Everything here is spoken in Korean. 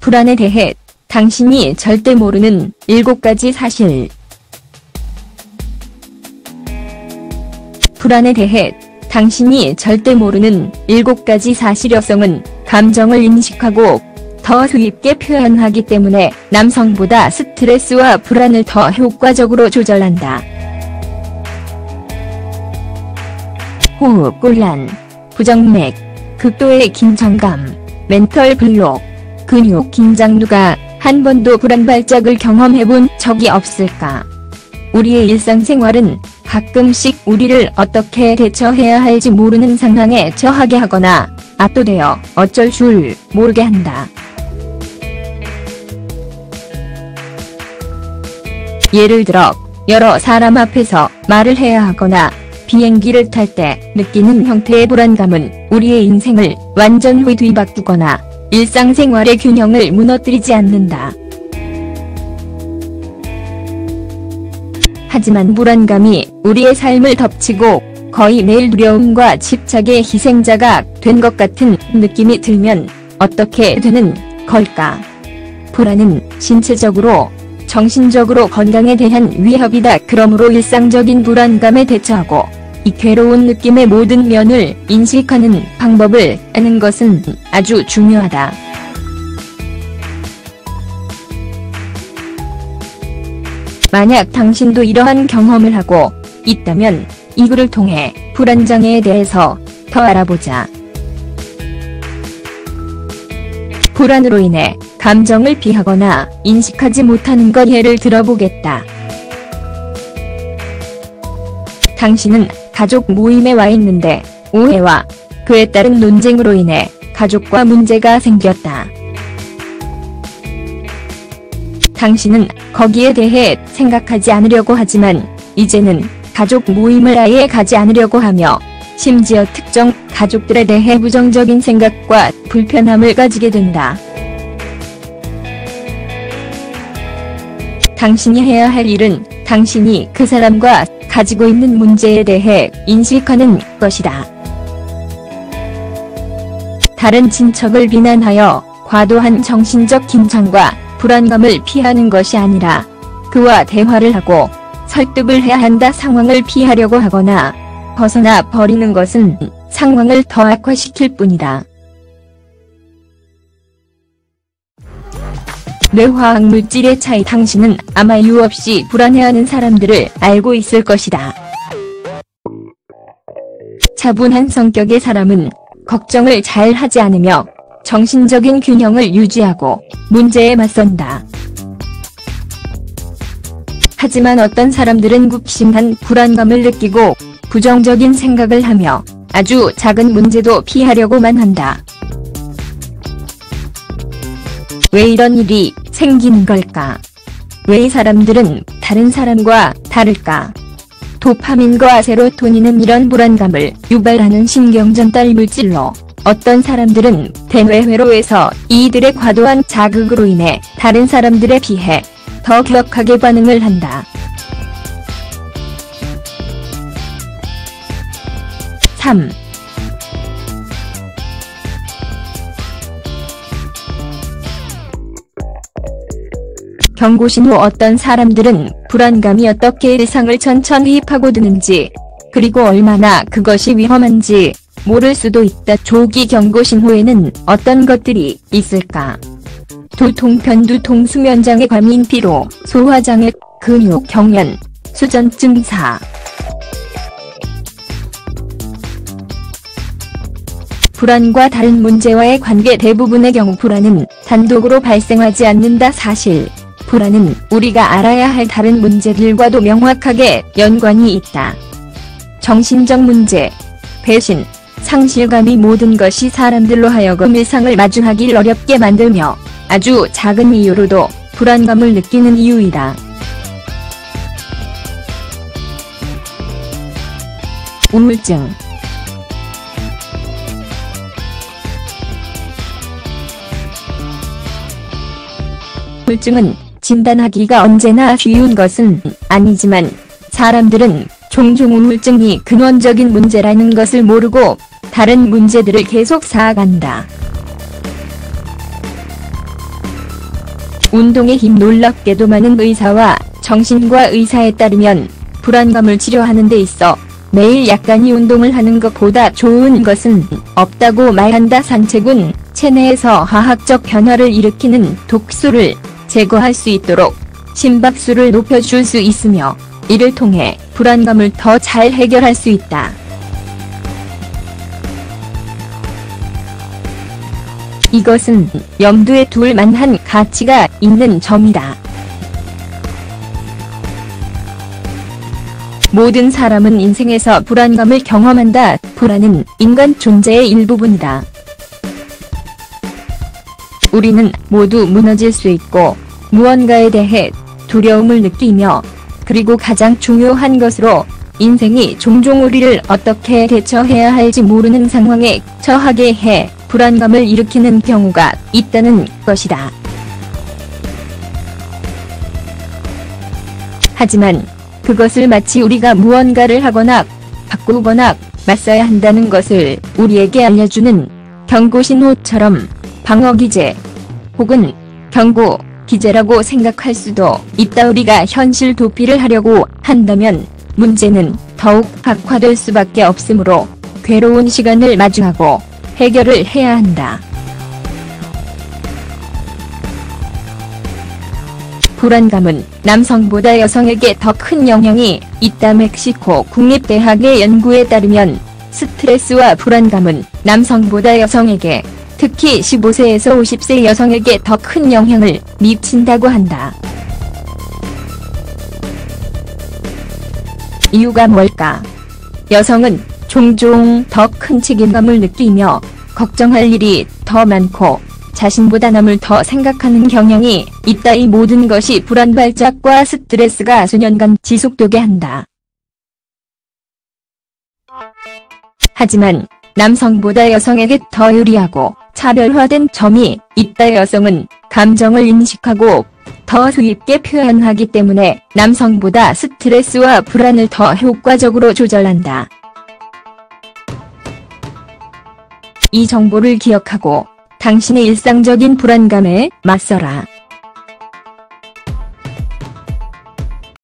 불안에 대해 당신이 절대 모르는 7가지 사실. 불안에 대해 당신이 절대 모르는 7가지 사실. 여성은 감정을 인식하고 더 수입게 표현하기 때문에 남성보다 스트레스와 불안을 더 효과적으로 조절한다. 호흡곤란, 부정맥, 극도의 긴장감, 멘털 블록, 근육 긴장. 누가 한 번도 불안 발작을 경험해본 적이 없을까? 우리의 일상생활은 가끔씩 우리를 어떻게 대처해야 할지 모르는 상황에 처하게 하거나 압도되어 어쩔 줄 모르게 한다. 예를 들어 여러 사람 앞에서 말을 해야 하거나 비행기를 탈 때 느끼는 형태의 불안감은 우리의 인생을 완전히 뒤바꾸거나 일상생활의 균형을 무너뜨리지 않는다. 하지만 불안감이 우리의 삶을 덮치고 거의 매일 두려움과 집착의 희생자가 된 것 같은 느낌이 들면 어떻게 되는 걸까? 불안은 신체적으로, 정신적으로 건강에 대한 위협이다. 그러므로 일상적인 불안감에 대처하고 이 괴로운 느낌의 모든 면을 인식하는 방법을 아는 것은 아주 중요하다. 만약 당신도 이러한 경험을 하고 있다면 이 글을 통해 불안장애에 대해서 더 알아보자. 불안으로 인해 감정을 피하거나 인식하지 못하는 것. 예를 들어보겠다. 당신은 가족 모임에 와 있는데 오해와 그에 따른 논쟁으로 인해 가족과 문제가 생겼다. 당신은 거기에 대해 생각하지 않으려고 하지만 이제는 가족 모임을 아예 가지 않으려고 하며 심지어 특정 가족들에 대해 부정적인 생각과 불편함을 가지게 된다. 당신이 해야 할 일은 당신이 그 사람과 가지고 있는 문제에 대해 인식하는 것이다. 다른 친척을 비난하여 과도한 정신적 긴장과 불안감을 피하는 것이 아니라 그와 대화를 하고 설득을 해야 한다. 상황을 피하려고 하거나 벗어나 버리는 것은 상황을 더 악화시킬 뿐이다. 뇌화학 물질의 차이. 당신은 아마 이유 없이 불안해하는 사람들을 알고 있을 것이다. 차분한 성격의 사람은 걱정을 잘 하지 않으며 정신적인 균형을 유지하고 문제에 맞선다. 하지만 어떤 사람들은 굽심한 불안감을 느끼고 부정적인 생각을 하며 아주 작은 문제도 피하려고만 한다. 왜 이런 일이 생긴 걸까? 왜 이 사람들은 다른 사람과 다를까? 도파민과 세로토닌은 이런 불안감을 유발하는 신경전달 물질로 어떤 사람들은 대뇌회로에서 이들의 과도한 자극으로 인해 다른 사람들에 비해 더 격하게 반응을 한다. 3. 경고신호. 어떤 사람들은 불안감이 어떻게 일상을 천천히 파고드는지 그리고 얼마나 그것이 위험한지 모를 수도 있다. 조기 경고신호에는 어떤 것들이 있을까? 두통, 편두통, 수면장애, 과민 피로, 소화장애, 근육 경련, 수전 증사. 불안과 다른 문제와의 관계. 대부분의 경우 불안은 단독으로 발생하지 않는다. 사실 불안은 우리가 알아야 할 다른 문제들과도 명확하게 연관이 있다. 정신적 문제, 배신, 상실감이 모든 것이 사람들로 하여금 일상을 마주하길 어렵게 만들며 아주 작은 이유로도 불안감을 느끼는 이유이다. 우울증. 우울증은 진단하기가 언제나 쉬운 것은 아니지만 사람들은 종종 우울증이 근원적인 문제라는 것을 모르고 다른 문제들을 계속 쌓아간다. 운동의 힘 놀랍게도 많은 의사와 정신과 의사에 따르면 불안감을 치료하는 데 있어 매일 약간의 운동을 하는 것보다 좋은 것은 없다고 말한다. 산책은 체내에서 화학적 변화를 일으키는 독소를 제거할 수 있도록 심박수를 높여줄 수 있으며 이를 통해 불안감을 더 잘 해결할 수 있다. 이것은 염두에 둘 만한 가치가 있는 점이다. 모든 사람은 인생에서 불안감을 경험한다. 불안은 인간 존재의 일부분이다. 우리는 모두 무너질 수 있고 무언가에 대해 두려움을 느끼며 그리고 가장 중요한 것으로 인생이 종종 우리를 어떻게 대처해야 할지 모르는 상황에 처하게 해 불안감을 일으키는 경우가 있다는 것이다. 하지만 그것을 마치 우리가 무언가를 하거나 바꾸거나 맞서야 한다는 것을 우리에게 알려주는 경고신호처럼 방어기제 혹은 경고 기제라고 생각할 수도 있다. 우리가 현실 도피를 하려고 한다면 문제는 더욱 악화될 수밖에 없으므로 괴로운 시간을 마주하고 해결을 해야 한다. 불안감은 남성보다 여성에게 더 큰 영향이 있다. 멕시코 국립대학의 연구에 따르면 스트레스와 불안감은 남성보다 여성에게, 특히 15세에서 50세 여성에게 더 큰 영향을 미친다고 한다. 이유가 뭘까? 여성은 종종 더 큰 책임감을 느끼며 걱정할 일이 더 많고 자신보다 남을 더 생각하는 경향이 있다. 이 모든 것이 불안 발작과 스트레스가 수년간 지속되게 한다. 하지만 남성보다 여성에게 더 유리하고 차별화된 점이 있다. 여성은 감정을 인식하고 더 수입게 표현하기 때문에 남성보다 스트레스와 불안을 더 효과적으로 조절한다. 이 정보를 기억하고 당신의 일상적인 불안감에 맞서라.